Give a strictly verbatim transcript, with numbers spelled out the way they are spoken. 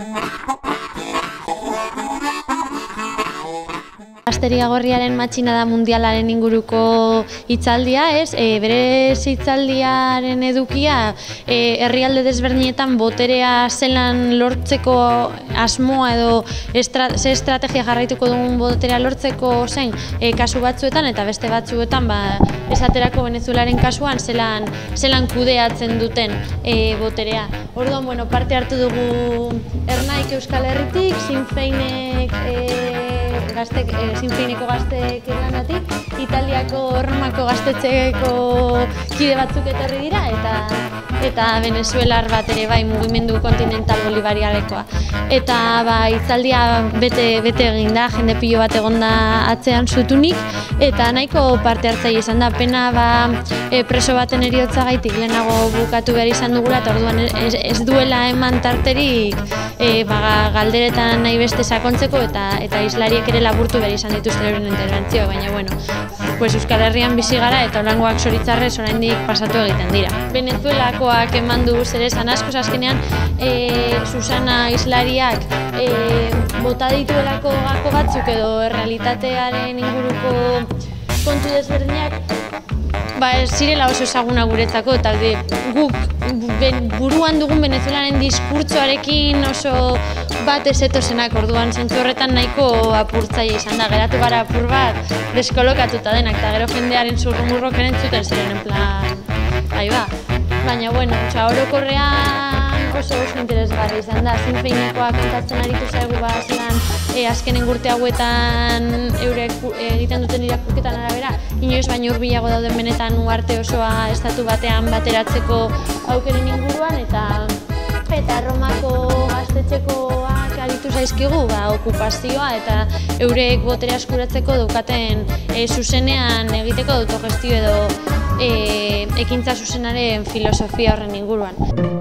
Asteria Gorriaren matxinada mundialaren inguruko hitzaldia, ez? E, bere hitzaldiaren edukia e, herrialde desberdinetan boterea zelan lortzeko asmoa edo estra, ze estrategia jarraituko dugun boterea lortzeko zen e, kasu batzuetan eta beste batzuetan ba, esaterako Venezuelaren kasuan zelan, zelan kudeatzen duten e, boterea. Orduan, bueno, parte hartu dugu Ernaik Euskal Herritik, Sinn Feinek e, Gaztek, e, Sinn Feineko gaztek Irlandatik, Italiako Romako gaztetxeko kide batzuk etorri dira eta eta venezuelar bat ere bai mugimendu kontinental bolivariarekoa. Eta ba, hitzaldia bete, bete egin da, jende pilo bat egon da atzean zutunik eta nahiko parte hartzaile izan da. Pena ba, e, preso baten heriotzagaitik lehenago bukatu behar izan dugula eta orduan ez, ez duela eman tarterik e, ba, galderetan nahi beste sakontzeko eta eta islariek ere laburtu behar izan dituzte euren interbentzioa, baina bueno, pues Euskal Herrian bizi gara eta holangoak zoritzarrez oraindik pasatu egiten dira. Venezuelakoak eman du zer esan askoz azkenean e, Susana islariak e, bota dituelako gako batzuk edo errealitatearen inguruko kontu desberdinak ba, ez zirela oso ezaguna guretzako eta de, guk ben, buruan dugun Venezuelaren diskurtsoarekin oso bat ez etozenak, orduan zentzu horretan nahiko apurtzaile izan da, geratu gara apur bat deskolokatuta denak eta gero jendearen zurrumurrok entzuten ziren en plan, ahi ba. Baina, bueno, oza, orokorrean oso oso interesgarri izan da, Sinn Feinekoa kontatzen aritu zaigu ba, zelan e, azkenen urte hauetan eurek egiten duten irakurketan arabera, inoiz baino hurbilago dauden benetan uharte osoa estatu batean bateratzeko aukeren inguruan eta eta Romako gaztetxekoak aritu zaizkigu ba, okupazioa eta eurek boterea eskuratzeko daukaten e, zuzenean egiteko autogestio edo e, ekintza zuzenaren filosofia horren inguruan.